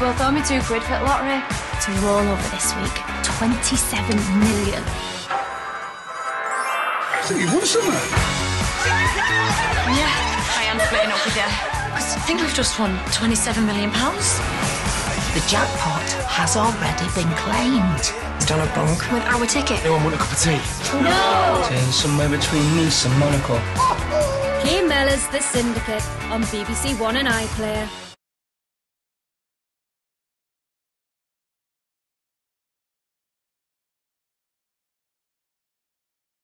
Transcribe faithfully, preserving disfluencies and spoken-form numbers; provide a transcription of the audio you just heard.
both owe me two quid for the lottery. To roll over this week, twenty-seven million. I think you've won something. Yeah, I am splitting up with you. Because I think we've just won twenty-seven million pounds. The jackpot has already been claimed. It's done a bunk. With our ticket. Anyone want a cup of tea? No! It's somewhere between Nice and Monaco. Kay Mellor's The Syndicate on B B C One and iPlayer.